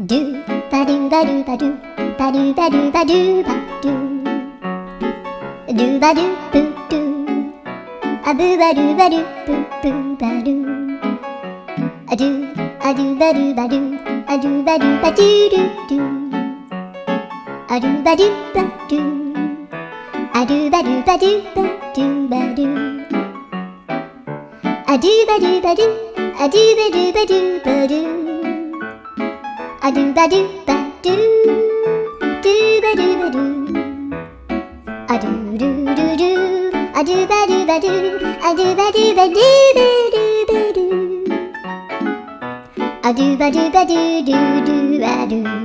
ドゥバドゥバドゥバドゥバドゥバドゥバドゥバドゥドゥバドゥブドゥアブバドゥバドゥブブバドゥアドゥアドゥバドゥバドゥアドゥバドゥバドゥドゥドゥアドゥバドゥバドゥアドゥバドゥバドゥバドゥバドゥアドゥバドゥバドゥアドゥバドゥバドゥバドゥアドゥバドゥバドゥドゥバドゥバドゥアドゥドゥドゥドゥアドゥバドゥバドゥアドゥバドゥバドゥバドゥバドゥアドゥバドゥバドゥドゥドゥバドゥ